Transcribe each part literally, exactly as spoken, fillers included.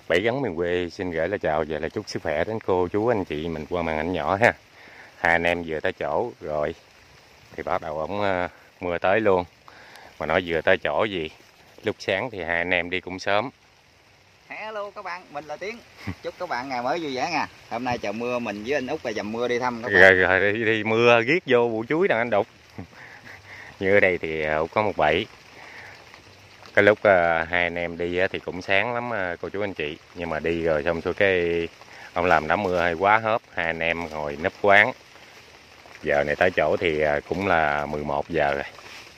Bảy Gắn miền quê xin gửi lời chào và lời chúc sức khỏe đến cô chú anh chị mình qua màn ảnh nhỏ ha. Hai anh em vừa tới chỗ rồi thì bắt đầu ổng uh, mưa tới luôn. Mà nói vừa tới chỗ gì, lúc sáng thì hai anh em đi cũng sớm. Hello các bạn, mình là Tiến. Chúc các bạn ngày mới vui vẻ nha. Hôm nay trời mưa, mình với anh Út là dầm mưa đi thăm các bạn. Rồi, rồi đi, đi mưa ghét vô bụi chuối đằng anh Đục. Như ở đây thì Út có một bẫy. Cái lúc uh, hai anh em đi thì cũng sáng lắm uh, cô chú anh chị. Nhưng mà đi rồi xong rồi cái ông làm đám mưa hay quá hớp. Hai anh em ngồi núp quán. Giờ này tới chỗ thì uh, cũng là mười một giờ rồi.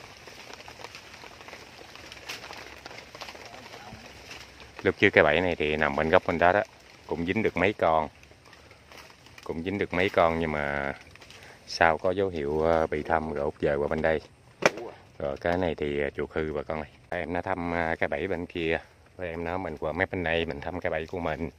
Lúc trước cái bẫy này thì nằm bên góc bên đó đó. Cũng dính được mấy con. Cũng dính được mấy con nhưng mà sau có dấu hiệu uh, bị thăm rồi Út dời qua bên đây. Rồi cái này thì chuột hư bà con này. Em nó thăm cái bẫy bên kia, với em nó mình qua mép bên này mình thăm cái bẫy của mình.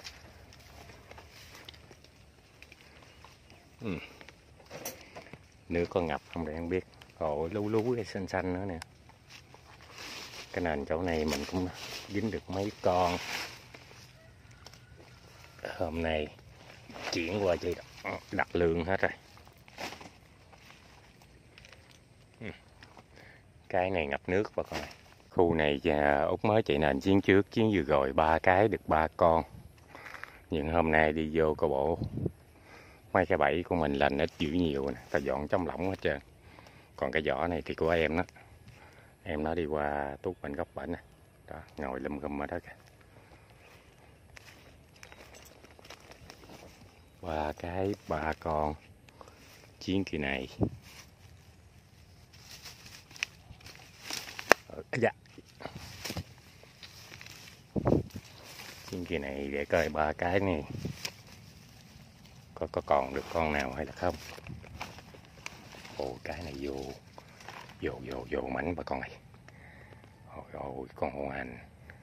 Ừ. Nước có ngập không để em biết. Ồ, lú lú cái xanh xanh nữa nè. Cái nền chỗ này mình cũng dính được mấy con. Hôm nay chuyển qua chị đặt lương hết rồi. Cái này ngập nước bà con này. Khu này Út mới chạy nền chiến trước, chiến vừa rồi ba cái được ba con. Nhưng hôm nay đi vô coi bộ mấy cái bẫy của mình lành ít dữ nhiều nè, ta dọn trong lỏng hết trơn. Còn cái vỏ này thì của em đó. Em nó đi qua tuốt bên góc bển nè. Đó, ngồi lum gum ở đó kìa. Ba cái ba con chiến kỳ này. Dạ. Chiến kỳ này để coi ba cái này có có còn được con nào hay là không. Ồ, cái này vô vô vô vô mảnh bà con này. Ôi ôi con hồ hành.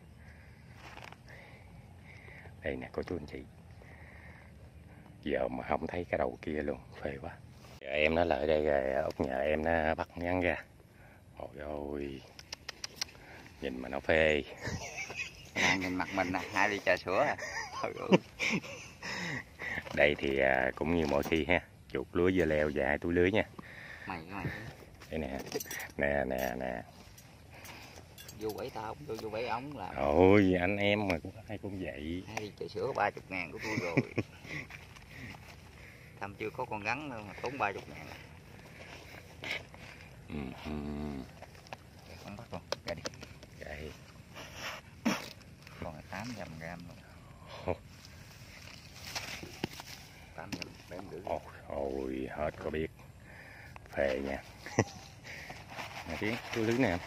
Đây nè cô chú anh chị. Giờ mà không thấy cái đầu kia luôn, phê quá. Giờ em nó lại đây rồi, Út nhờ em nó bắt ngắn ra. Ôi ôi. Nhìn mà nó phê. À, nhìn mặt mình nè, hai ly trà sữa à. Thôi đây thì à, cũng như mọi khi ha, chuột lưới dưa leo và hai túi lưới nha. Mày mày. Đây nè, nè nè nè. Vô bẫy tao không, vô vô bẫy ống là. Ôi anh em mà cũng ai cũng vậy. Hai ly trà sữa ba chục ngàn của tôi rồi. Thăm chưa có con rắn đâu mà tốn ba chục ngàn. Ừ, ừ. Không bắt luôn, ra đi. Vậy. Con này tám trăm gram luôn. tám trăm để em gửi. Ôi, ôi hết có biết. Phê nha. Nè Tiến, túi lưới nè em.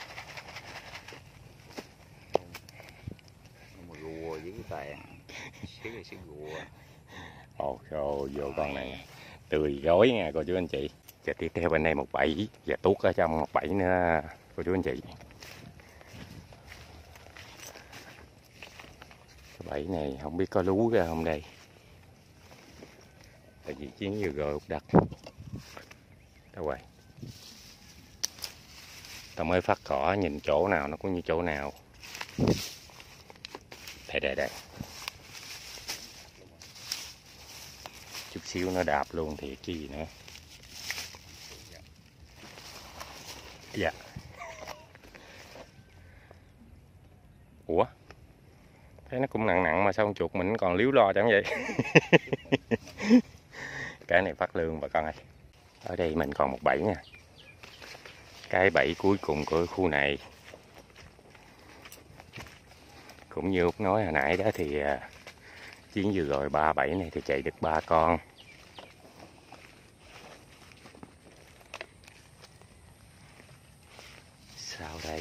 Nhưng mà rùa với cái tàn. Xíu này xíu rùa. Ôi, ôi vô con này tươi gói nha cô chú anh chị. Và tiếp theo bên đây một bẫy và tuốt ở trong một bẫy nữa cô chú anh chị. Cái bẫy này không biết có lú ra không đây. Tại vì chiến vừa rồi đặt. Đâu rồi. Tao mới phát cỏ nhìn chỗ nào nó cũng như chỗ nào. Đây đây đây. Chút xíu nó đạp luôn thì cái gì nữa. Dạ. Ủa? Thấy nó cũng nặng nặng mà sao con chuột mình còn líu lo chẳng vậy? Cái này phát lương bà con ơi. Ở đây mình còn một bẫy nha. Cái bẫy cuối cùng của khu này. Cũng như Út nói hồi nãy đó thì chiến vừa rồi ba bẫy này thì chạy được ba con. Sao đây?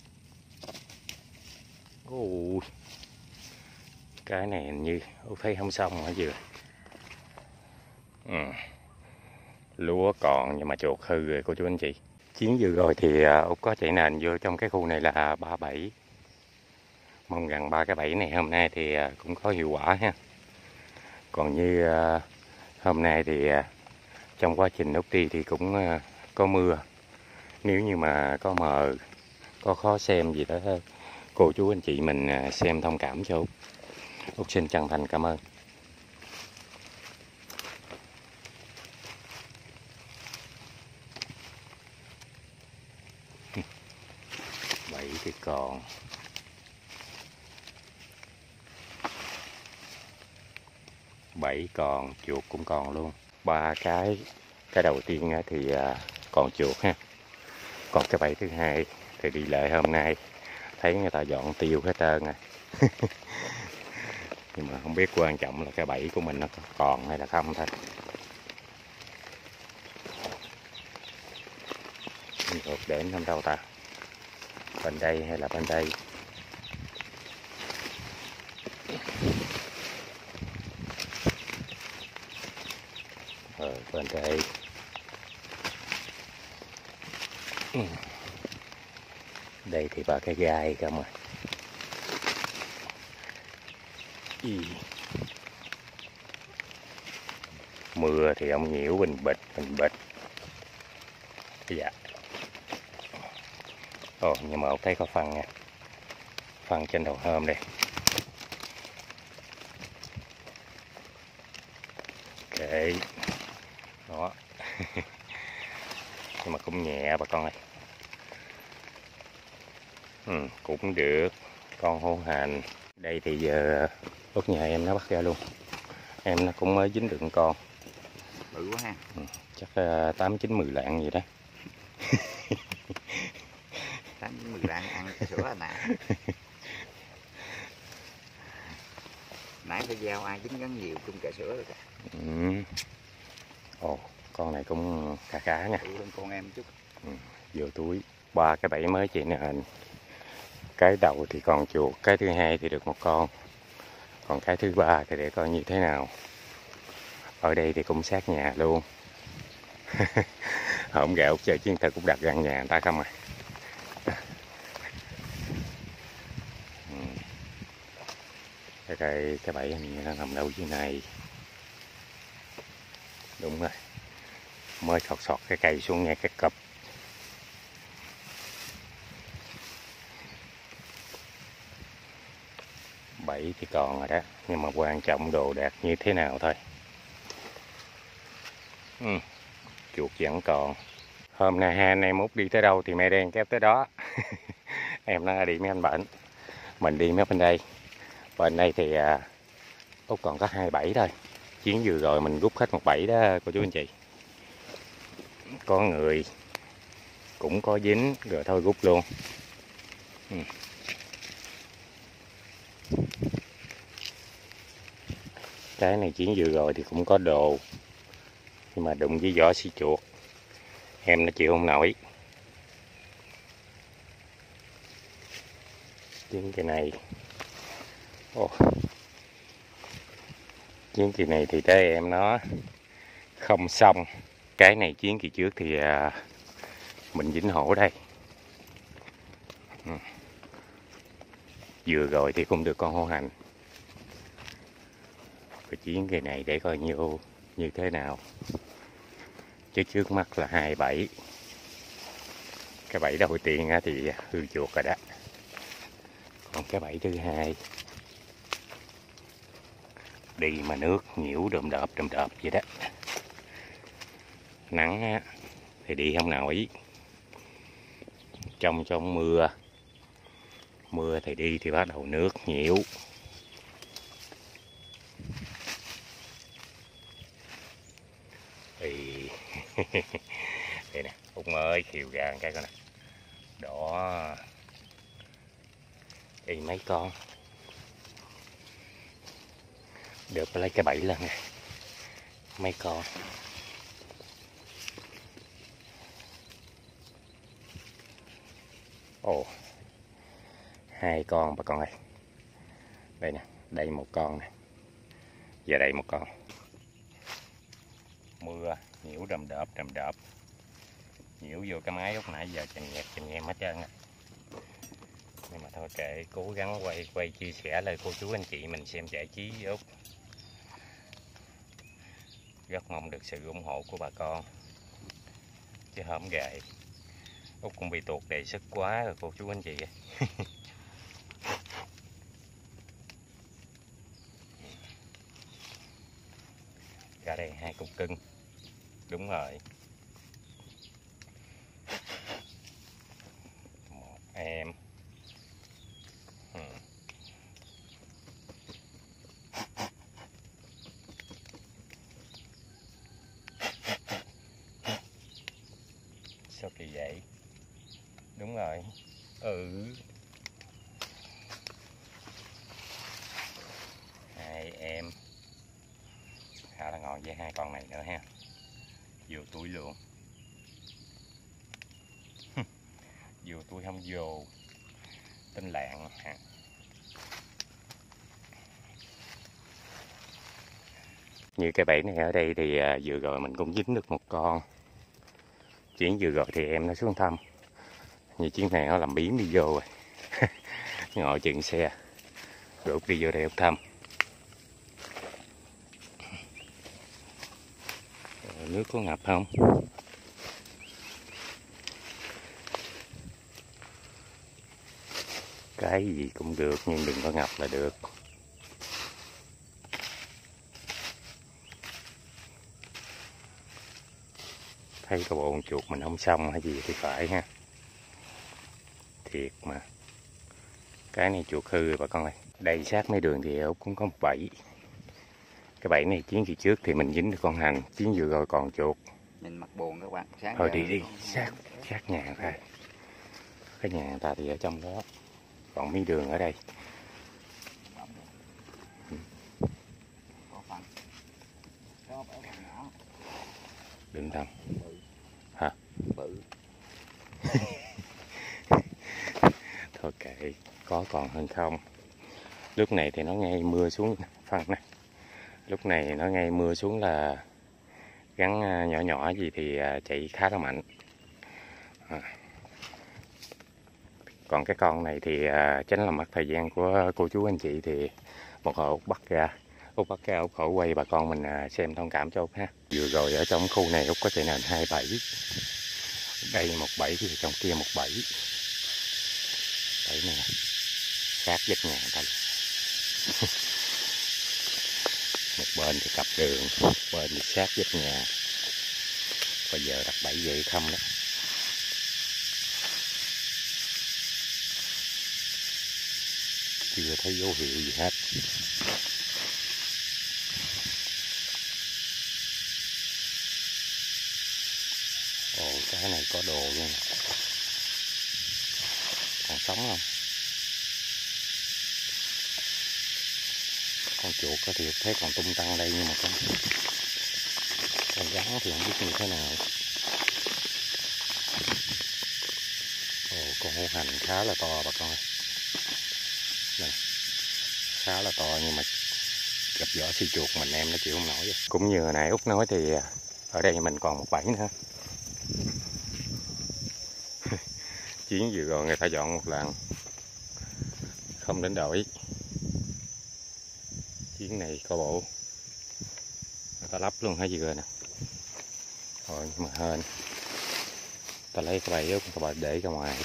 Ôi. Cái này hình như Út thấy không xong hả vừa. Ừ. Lúa còn nhưng mà chuột hư rồi cô chú anh chị. Chiến vừa rồi thì Út có chạy nền vô trong cái khu này là ba bẫy. Mong rằng ba cái bẫy này hôm nay thì cũng có hiệu quả ha. Còn như hôm nay thì trong quá trình Út đi thì cũng có mưa. Nếu như mà có mờ, có khó xem gì đó cô chú anh chị mình xem thông cảm cho Út. Út xin chân thành cảm ơn. Bảy thì còn. Bảy còn, chuột cũng còn luôn. Ba cái, cái đầu tiên thì còn chuột ha. Còn cái bẫy thứ hai thì đi lại hôm nay thấy người ta dọn tiêu hết trơn rồi. Nhưng mà không biết quan trọng là cái bẫy của mình nó còn hay là không thôi. Mình thuộc đến không đâu ta? Bên đây hay là bên đây? Ờ, bên đây. Đây thì ba cái gai không à. Ý. Mưa thì ông nhiễu bình bịch bình bịch. Dạ. Ồ, nhưng mà ông thấy có phân nha. Phân trên đầu hôm đây. Ok. Đó. Nhưng mà cũng nhẹ bà con ơi. Ừ, cũng được. Con hổ hành. Đây thì giờ Út nhà em nó bắt ra luôn. Em nó cũng mới dính được con. Bự quá ha. Ừ, chắc tám chín mười lạng gì đó. tám chín mười lạng ăn cà sữa nè. Nãy phải giao ai dính gắn nhiều chung cà sữa rồi kìa. Ừ. Ồ, con này cũng khá khá nha. Lên con em chút. Ừ, vô túi. Ba cái bẫy mới chị nè. Cái đầu thì còn chuột, cái thứ hai thì được một con. Còn cái thứ ba thì để coi như thế nào. Ở đây thì cũng sát nhà luôn. Hổm gạo chơi chiến thực cũng đặt gần nhà người ta không à. Ừ. Cái cây cái bẫy này nó nằm đâu dưới này. Đúng rồi. Mới sọt sọt cái cây xuống nghe cái cặp. Bẫy thì còn rồi đó, nhưng mà quan trọng đồ đạc như thế nào thôi. Ừ. Chuột vẫn còn. Hôm nay hai anh em Út đi tới đâu thì mẹ đen kéo tới đó. Em nó đi mấy anh bệnh, mình đi mấy bên đây. Bên đây thì à, Út còn có hai bẫy thôi. Chuyến vừa rồi mình rút hết một bẫy đó cô chú anh chị. Có người cũng có dính rồi thôi rút luôn. Ừ. Cái này chuyến vừa rồi thì cũng có đồ, nhưng mà đụng với vỏ xi chuột em nó chịu không nổi. Chuyến kỳ này oh. Chuyến kỳ này thì tới em nó không xong. Cái này chuyến kỳ trước thì à, mình dính hổ đây. Ừ. Vừa rồi thì cũng được con hổ hành. Cái chuyến kỳ này để coi như như thế nào. Chứ trước mắt là hai bẫy. Cái bẫy đầu tiên thì hư chuột rồi đó. Còn cái bẫy thứ hai đi mà nước nhiễu đùm đợp đùm đợp vậy đó. Nắng thì đi không nổi. Trong trong mưa mưa thì đi thì bắt đầu nước nhiễu. Thì đây nè, Út mới khiều ra cái coi nè. Đó. Đi mấy con. Được lấy cái bẫy lên nè. Mấy con. Ồ. Hai con bà con ơi. Đây nè, đây một con nè. Và đây một con. Mưa nhiễu đầm đợp đầm đợp. Nhiễu vô cái máy lúc nãy giờ chành nhẹp chành nhem hết trơn á. Nhưng mà thôi kệ, cố gắng quay quay chia sẻ lời cô chú anh chị mình xem giải trí với Út. Rất mong được sự ủng hộ của bà con. Chứ hổm gài Út cũng bị tuột đề xuất quá rồi cô chú anh chị. Cả đây hai cục cưng. Đúng rồi. Một em. Ừ. Sao kỳ vậy? Đúng rồi. Ừ. Hai em. Khá là ngon với hai con này nữa ha. Vô túi luôn. Vô túi không vô. Tính lạng ha. Như cái bẫy này ở đây thì à, vừa rồi mình cũng dính được một con. Chuyến vừa rồi thì em nó xuống thăm. Như chuyến này nó làm biến đi vô rồi. Ngồi chừng xe. Rồi Út đi vô đây Út thăm. Rồi, nước có ngập không? Cái gì cũng được nhưng đừng có ngập là được. Thấy có bộ con chuột mình không xong hay gì thì phải ha. Thiệt mà. Cái này chuột hư rồi bà con ơi. Đây sát mấy đường thì Út cũng có một bẫy. Cái bẫy này chuyến kỳ trước thì mình dính được con hành. Chuyến vừa rồi còn chuột. Nhìn mặt buồn các bạn. Sáng Thôi đi đi. Sát, sát nhà thôi. Cái nhà người ta thì ở trong đó. Còn mấy đường ở đây. Đừng tâm. Hả? Bự. Thôi kệ, có còn hơn không. Lúc này thì nó ngay mưa xuống phần này. Lúc này nó ngay mưa xuống là gắn nhỏ nhỏ gì thì chạy khá là mạnh. À. Còn cái con này thì tránh làm mất thời gian của cô chú anh chị thì một hồi Út bắt ra. Út bắt ra Út khỏi quay bà con mình xem thông cảm cho Út ha. Vừa rồi ở trong khu này Út có chạy nền hai bẫy. Đây một bẫy thì trong kia một bẫy. Bẫy nè. Sát vách nhà người ta. Một bên thì cặp đường, một bên thì sát vách nhà. Bây giờ đặt bẫy vậy không đó. Chưa thấy dấu hiệu gì hết. Ồ, cái này có đồ luôn. Còn sống không? Con chuột thì thấy còn tung tăng đây nhưng mà con con rắn thì không biết như thế nào. Ồ, con hổ hành khá là to bà con ơi. Này, khá là to nhưng mà gặp vỏ si chuột mình em nó chịu không nổi. Cũng như hồi nãy Út nói thì ở đây mình còn một bẫy nữa. Chuyến vừa rồi người ta dọn một lần không đến đổi. Chuyến này có bộ người ta lắp luôn hả vừa nè. Rồi nhưng mà hên ta lấy cái bẫy ta bật để ra ngoài.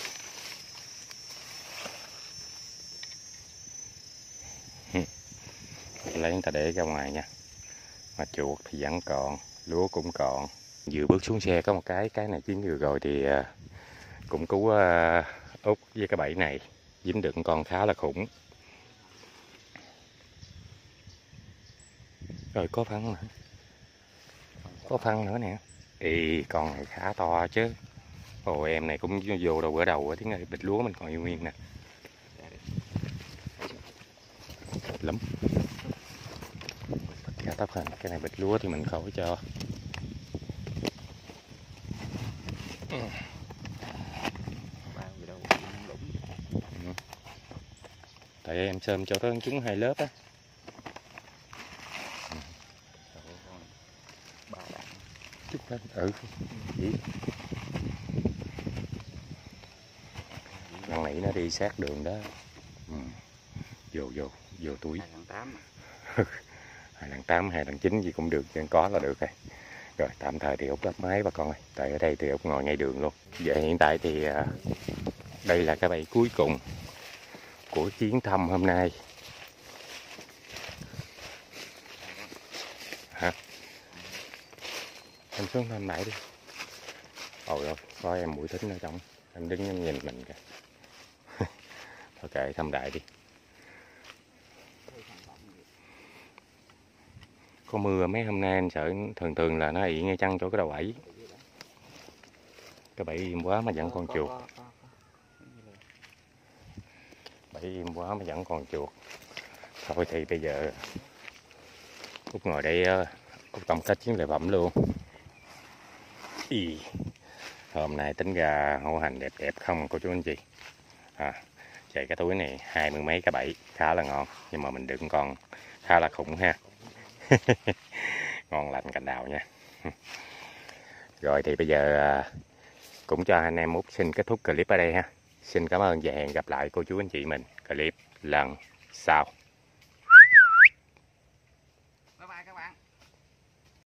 Lấy người ta để ra ngoài nha. Mà chuột thì vẫn còn, lúa cũng còn. Vừa bước xuống xe có một cái cái này chuyến vừa rồi thì cũng cứu uh, Út với cái bẫy này. Dính được con khá là khủng. Rồi có phân nữa. Có phân nữa nè. Ê, con này khá to chứ. Ồ, em này cũng vô đầu bữa đầu tiếng ơi, bịch lúa mình còn yêu nguyên nè. Lắm. Cả tóc hình, cái này bịch lúa thì mình khỏi cho. Tại em sơm cho tới trứng hai lớp á. Chút lên, ừ. Lần này nó đi sát đường đó. Ừ. Vô vô, vô túi. hai lần tám hai lần tám, hai lần chín gì cũng được, có là được rồi. Rồi tạm thời thì Út lắp máy bà con ơi. Tại ở đây thì Út ngồi ngay đường luôn. Vậy hiện tại thì đây là cái bẫy cuối cùng của chuyến thăm hôm nay. Hả? Em xuống thăm nãy đi. Ôi ơi, coi em mũi thính ở trong. Em đứng em nhìn mình kìa. Thôi kệ thăm đại đi. Có mưa mấy hôm nay anh sợ thường thường là nó ị ngay chăng chỗ cái đầu bẫy. Cái bẫy im quá mà vẫn còn chuột. Bẫy im quá mà vẫn còn chuột. Thôi thì bây giờ Út ngồi đây Út tổng kết chiến lợi phẩm luôn. Ý. Hôm nay tính ra hổ hành đẹp đẹp không cô chú anh chị. À, chạy cái túi này hai mươi mấy cái bẫy khá là ngon, nhưng mà mình đựng con khá là khủng ha. Ngon lành cành đào nha. Rồi thì bây giờ cũng cho anh em Út xin kết thúc clip ở đây ha. Xin cảm ơn và hẹn gặp lại cô chú anh chị mình clip lần sau.